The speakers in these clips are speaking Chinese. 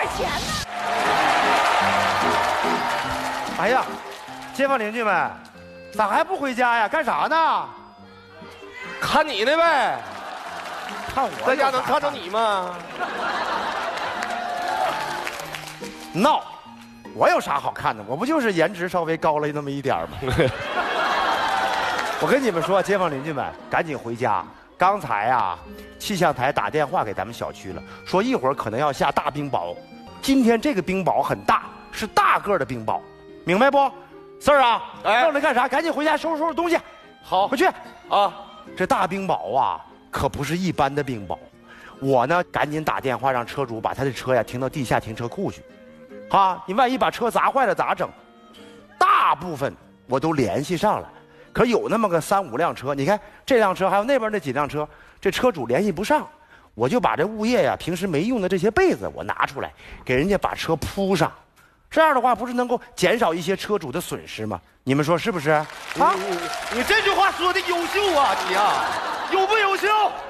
钱呢？ 哎呀，街坊邻居们，咋还不回家呀？干啥呢？ 看你的呗， 看我在家能看着你吗？ 闹，我有啥好看的？我不就是颜值稍微高了那么一点吗？我跟你们说，街坊邻居们，赶紧回家。刚才啊，气象台打电话给咱们小区了，说一会儿可能要下大冰雹。今天这个冰雹很大，是大个的冰雹，明白不？四儿啊，闹着干啥？赶紧回家收拾收拾东西。 好， 回去啊。 这大冰雹啊，可不是一般的冰雹。我呢，赶紧打电话让车主把他的车呀停到地下停车库去。啊，你万一把车砸坏了咋整？大部分我都联系上了。可有那么个3、5辆车，你看这辆车还有那边那几辆车，这车主联系不上，我就把这物业呀平时没用的这些被子我拿出来，给人家把车铺上，这样的话不是能够减少一些车主的损失吗？你们说是不是？啊， 你这句话说的优秀啊，你呀，优不优秀？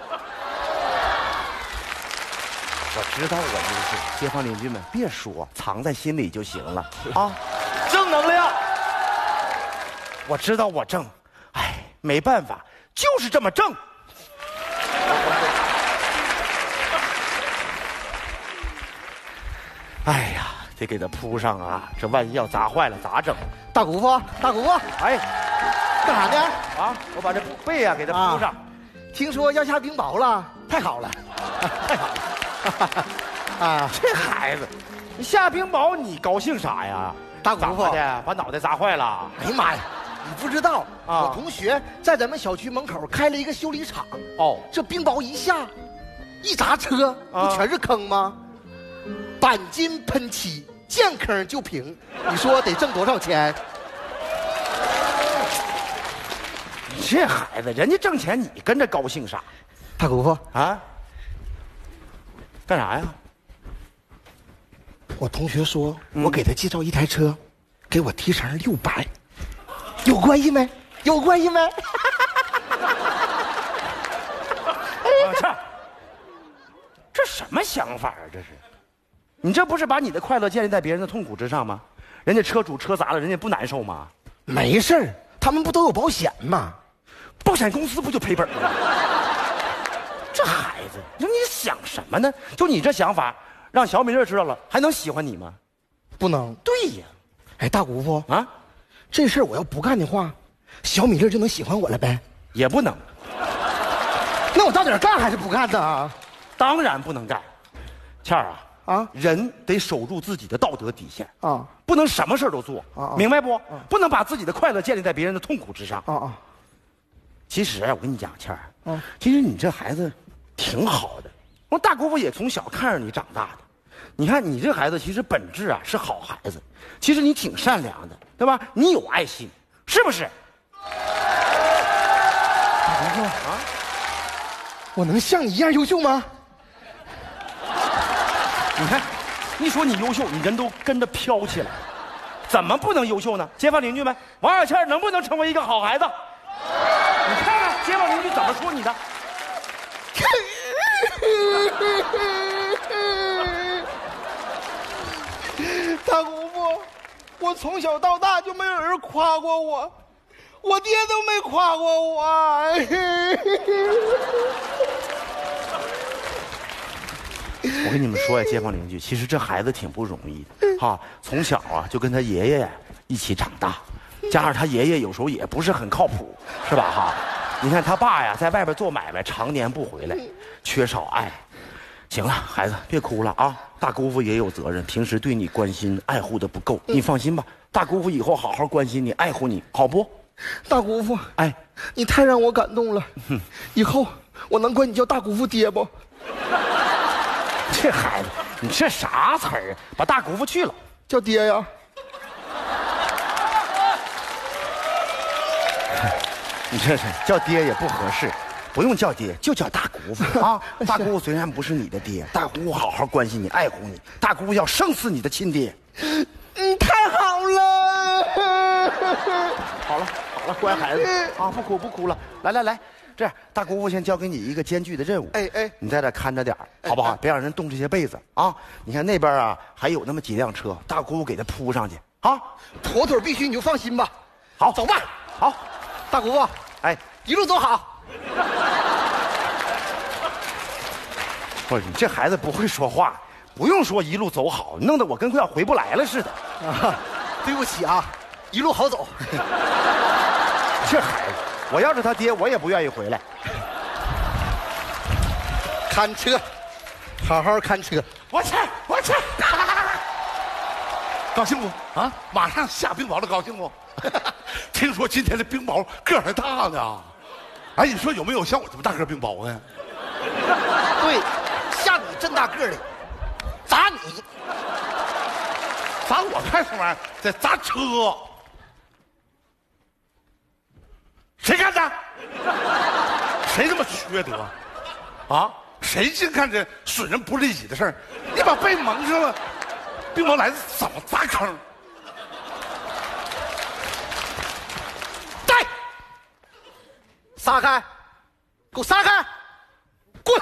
我知道我优秀，街坊邻居们别说，藏在心里就行了啊。 正能量。 我知道我正，哎，没办法，就是这么正。哎呀，得给它铺上啊！这万一要砸坏了咋整？ 大姑父，大姑父， 哎， 干啥呢？ 啊，我把这被啊给它铺上。 听说要下冰雹了，太好了，太好了！ 啊，这孩子，你下冰雹你高兴啥呀？ 大姑父的，把脑袋砸坏了。 哎呀妈呀！你不知道啊，我同学在咱们小区门口开了一个修理厂。哦，这冰雹一下，一砸车，不全是坑吗？钣金喷漆，见坑就平。你说得挣多少钱？ 这孩子，人家挣钱，你跟着高兴啥？ 大姑父啊，干啥呀？ 我同学说，我给他介绍一台车，给我提成600。有关系没？有关系没？ 这什么想法啊？这是，你这不是把你的快乐建立在别人的痛苦之上吗？人家车主车砸了，人家不难受吗？ 没事儿，他们不都有保险吗？ 保险公司不就赔本吗？这孩子，你说你想什么呢？就你这想法，让小米粒知道了，还能喜欢你吗？ 不能。 对呀， 哎，大姑父啊。 这事儿我要不干的话，小米粒就能喜欢我了呗？ 也不能。 那我到底干还是不干呢？ 当然不能干。倩儿啊，人得守住自己的道德底线啊，不能什么事都做明白不？不能把自己的快乐建立在别人的痛苦之上其实我跟你讲，倩儿其实你这孩子挺好的，我大姑父也从小看着你长大的。你看你这孩子其实本质啊是好孩子，其实你挺善良的，对吧？你有爱心，是不是？ 大姑父啊，我能像你一样优秀吗？ 你看，一说你优秀，你人都跟着飘起来，怎么不能优秀呢？街坊邻居们，王小倩能不能成为一个好孩子？你看看街坊邻居怎么说你的。 大姑父，我从小到大就没有人夸过我，我爹都没夸过我。 我跟你们说呀，街坊邻居，其实这孩子挺不容易的哈，从小啊就跟他爷爷一起长大，加上他爷爷有时候也不是很靠谱，是吧哈？你看他爸呀，在外边做买卖，常年不回来，缺少爱。行了，孩子别哭了啊！大姑父也有责任，平时对你关心爱护的不够，你放心吧，大姑父以后好好关心你，爱护你，好不？ 大姑父， 哎， 你太让我感动了，以后我能管你叫大姑父爹不？ 这孩子，你这啥词儿啊？把大姑父去了， 叫爹呀！ 你这是叫爹也不合适。不用叫爹，就叫大姑父啊！大姑父虽然不是你的爹，大姑父好好关心你，爱护你。大姑父要胜似你的亲爹。 你太好了！ 好了，乖孩子啊，不哭了。来， 这样，大姑父先交给你一个艰巨的任务。 哎， 你在这看着点好不好？别让人动这些被子啊！你看那边啊，还有那么几辆车，大姑父给他铺上去啊。 妥妥必须，你就放心吧。 好， 走吧。 好， 大姑父， 哎， 一路走好。 不是你这孩子不会说话，不用说一路走好，弄得我跟快要回不来了似的。 对不起啊，一路好走。 这孩子，我要是他爹，我也不愿意回来。 看车，好好看车。 我去。高兴不？啊，马上下冰雹了，高兴不？听说今天的冰雹个儿还大呢。哎，你说有没有像我这么大个冰雹呢？ 对，像你这么大个的，砸你。 砸我干什么玩意儿？在砸车。谁干的？谁这么缺德？啊？谁净干这损人不利己的事儿？你把被蒙上了，冰雹来怎么砸坑？ 带，撒开，给我撒开，滚，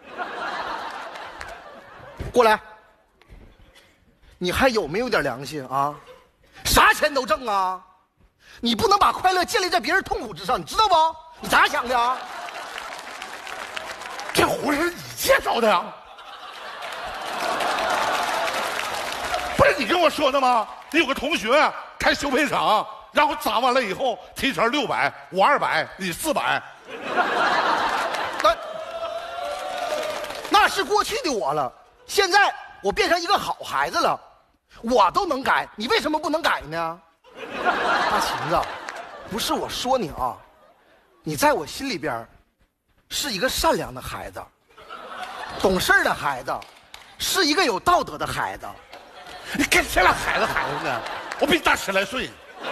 过来。你还有没有点良心啊？啥钱都挣啊！你不能把快乐建立在别人痛苦之上，你知道不？你咋想的啊？ 这活是你介绍的呀？不是你跟我说的吗？你有个同学开修配厂，然后砸完了以后提成600，我200，你400。 那是过去的我了，现在我变成一个好孩子了，我都能改，你为什么不能改呢？大秦子，不是我说你啊，你在我心里边是一个善良的孩子，懂事的孩子，是一个有道德的孩子。 你跟谁俩孩子呢？我比你大10来岁。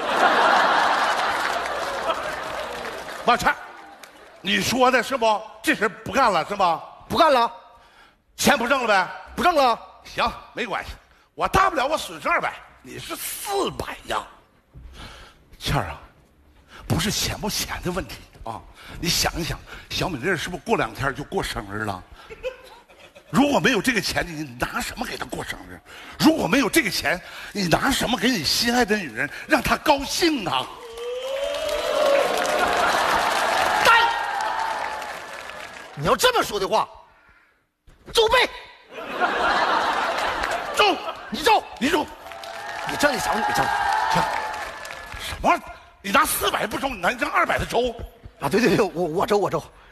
王灿，你说的是不？这事不干了是吧？ 不干了， 钱不挣了呗？ 不挣了。 行，没关系，我大不了我损失200，你是400呀。倩儿啊，不是钱不钱的问题啊，你想一想，小美丽是不是过2天就过生日了？如果没有这个钱，你拿什么给她过生日？如果没有这个钱，你拿什么给你心爱的女人让她高兴啊？ 干！你要这么说的话，走呗。 走， 你走， 你走， 你挣的少你挣。 什么？你拿400不收，你拿一张200的抽？ 啊，对，我周。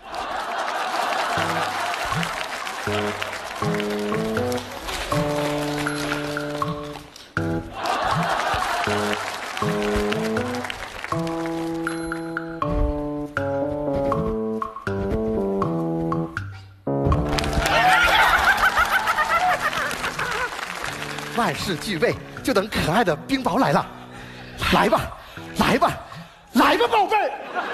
万事俱备，就等可爱的冰雹来了。来吧，宝贝儿！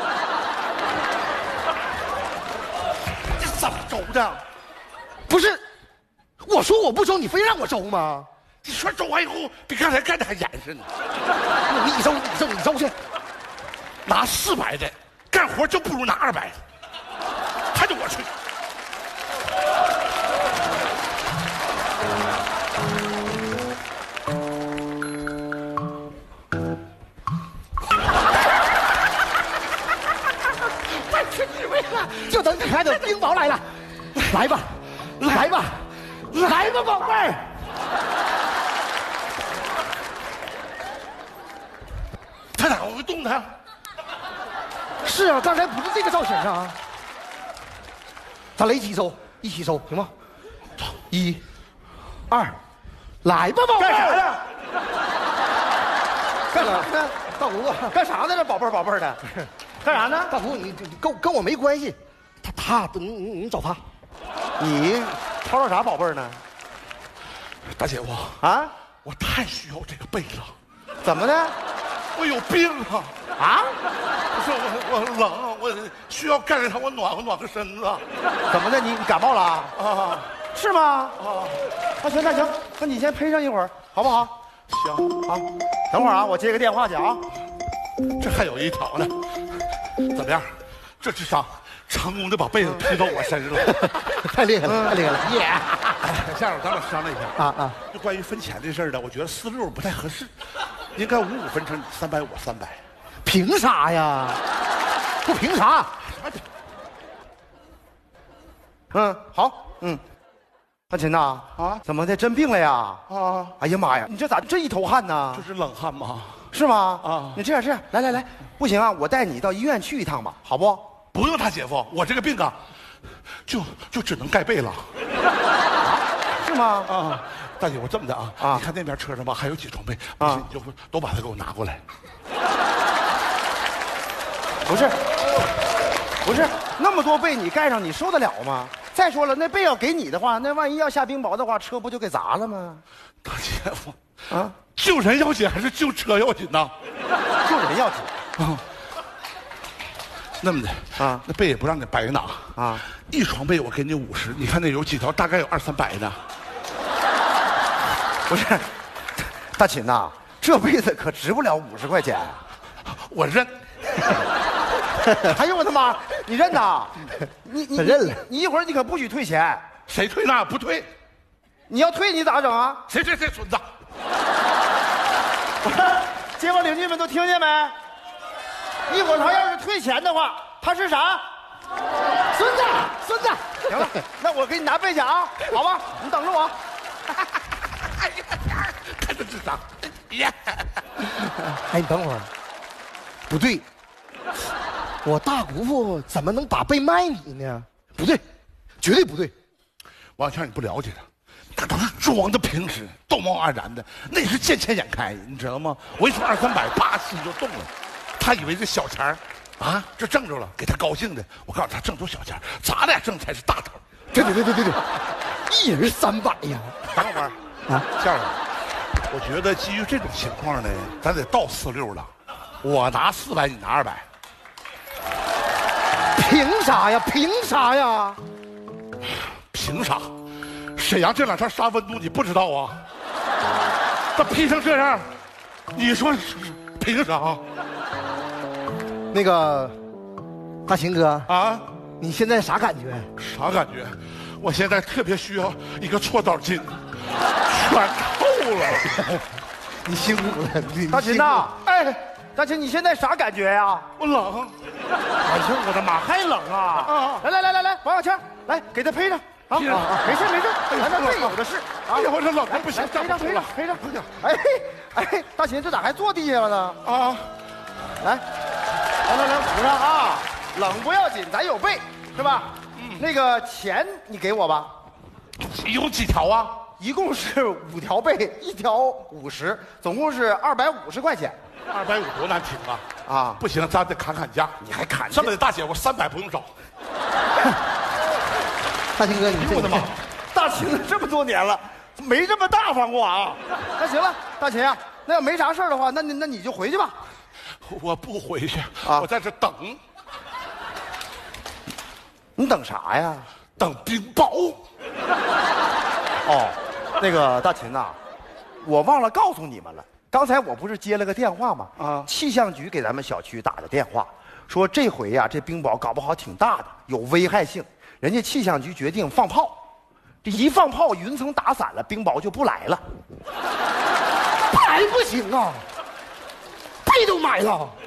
这怎么周的？ 不是，我说我不周，你非让我周吗？ 你说周完以后比刚才干的还严实呢。 你周去， 拿400的干活就不如拿200的，还得我去。 就等可爱的冰雹来了，来吧，宝贝儿！ 他哪会动弹？ 是啊，刚才不是这个造型啊。咱俩一起收，行吗？1、2，来吧，宝贝儿！ 干啥呢？ 干啥呢？大姑父， 干啥呢？这宝贝儿的，干啥呢？ 大姑父，你跟我没关系。你找他。 你吵吵啥宝贝儿呢？ 大姐夫啊， 我太需要这个被了。 怎么的？ 我有病啊！ 啊？ 不是我冷啊，我需要盖着它，我暖和身子。 怎么的？你感冒了啊？ 啊， 是吗？啊，那行，那你先陪上一会儿，好不好？ 行啊，等会儿啊，我接个电话去啊。 这还有一条呢，怎么样？这智商成功的把被子披到我身上了， 太厉害了，太厉害了！耶！ 这样咱俩商量一下啊！ 就关于分钱这事儿呢，我觉得46不太合适，应该55分成300，我300。 凭啥呀？不凭啥？ 好，大秦呐，怎么的，真病了呀？ 啊！ 哎呀妈呀，你这咋这一头汗呢？ 这是冷汗吗？ 是吗？ 啊！ 你这样，来，不行啊，我带你到医院去一趟吧，好不？ 不用，大姐夫，我这个病啊，就只能盖被了。 是吗？ 啊！大姐，我这么的啊，你看那边车上吧还有几床被，不行你就都把它给我拿过来。 不是，那么多被你盖上，你受得了吗？再说了，那被要给你的话，那万一要下冰雹的话，车不就给砸了吗？ 大姐夫，救人要紧还是救车要紧呢？ 救人要紧啊。那么的那被也不让你白拿一床被我给你50，你看那有几条，大概有200-300呢。 不是，大秦呐，这被子可值不了50块钱。 我认。 哎呦我的妈！你认呐？你认了。 你一会儿你可不许退钱。 谁退那不退？ 你要退你咋整啊？ 谁孙子？ 街坊邻居们都听见没？一会儿他要是退钱的话，他是啥？ 孙子。 行了，那我给你拿被去啊，好吧？你等着我。 哎呀，看这智商！ 哎，你等会儿。不对，我大姑父怎么能把被卖你呢？不对，绝对不对。 王小强，你不了解他，那都是装的，平时道貌岸然的，那是见钱眼开，你知道吗？我一说200-300，啪，心就动了。他以为这小钱这挣着了，给他高兴的。我告诉他，挣着小钱，咱俩挣才是大头。 对，一人300呀！ 等会儿这样，我觉得基于这种情况呢，咱得到46了。我拿400，你拿200。 凭啥呀？ 凭啥？沈阳这2天啥温度你不知道啊？他劈成这样，你说凭啥？ 那个大秦哥你现在啥感觉？ 啥感觉？我现在特别需要一个搓澡巾，全透了。 你辛苦了， 大秦呐！大秦，你现在啥感觉呀？ 我冷。 哎呦我的妈，还冷啊！来，王小强，来给他披上没事，咱这队友的事哎呀，我这冷的不行， 披上。哎，大秦这咋还坐地下了呢？来，扶上啊！冷不要紧，咱有被，是吧？那个钱你给我吧。 有几条啊？ 一共是5条被，1条50，总共是250块钱。 250多难听啊！不行，咱得砍价。 你还砍这么的，大姐，我300不用找。 大秦哥，你我的妈！大秦了这么多年了，没这么大方过啊！那行了，大秦啊，那要没啥事的话，那你就回去吧。 我不回去我在这等。 你等啥呀？ 等冰雹。 那个大秦呐，我忘了告诉你们了。刚才我不是接了个电话吗？气象局给咱们小区打的电话，说这回呀，这冰雹搞不好挺大的，有危害性。人家气象局决定放炮，这一放炮，云层打散了，冰雹就不来了。 还不行啊，被都买了。